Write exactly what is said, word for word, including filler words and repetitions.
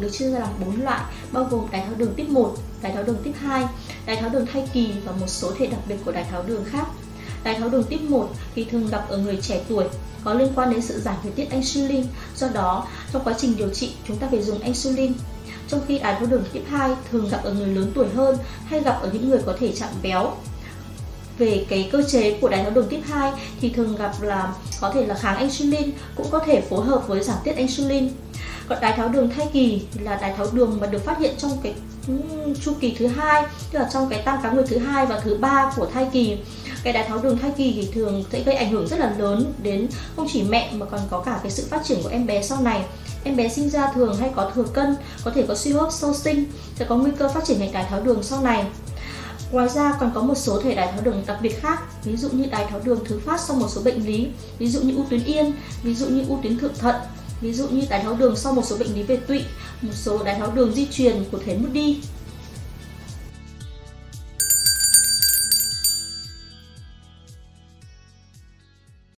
được chia ra làm bốn loại, bao gồm đái tháo đường tuyếp một, đái tháo đường tuyếp hai, đái tháo đường thai kỳ và một số thể đặc biệt của đái tháo đường khác. Đái tháo đường tuyếp một thì thường gặp ở người trẻ tuổi, có liên quan đến sự giảm về tiết insulin, do đó trong quá trình điều trị chúng ta phải dùng insulin. Trong khi đái tháo đường tuyếp hai thường gặp ở người lớn tuổi hơn hay gặp ở những người có thể trạng béo. Về cái cơ chế của đái tháo đường tuyếp hai thì thường gặp là có thể là kháng insulin, cũng có thể phối hợp với giảm tiết insulin. Còn đái tháo đường thai kỳ là đái tháo đường mà được phát hiện trong cái chu kỳ thứ hai, tức là trong cái tam cá nguyệt thứ hai và thứ ba của thai kỳ. Cái đái tháo đường thai kỳ thì thường sẽ gây ảnh hưởng rất là lớn đến không chỉ mẹ mà còn có cả cái sự phát triển của em bé sau này. Em bé sinh ra thường hay có thừa cân, có thể có suy hô hấp sau sinh, sẽ có nguy cơ phát triển thành đái tháo đường sau này. Ngoài ra còn có một số thể đái tháo đường đặc biệt khác, ví dụ như đái tháo đường thứ phát sau một số bệnh lý, ví dụ như u tuyến yên, ví dụ như u tuyến thượng thận, ví dụ như đái tháo đường sau một số bệnh lý về tụy, một số đái tháo đường di truyền của thể Moody.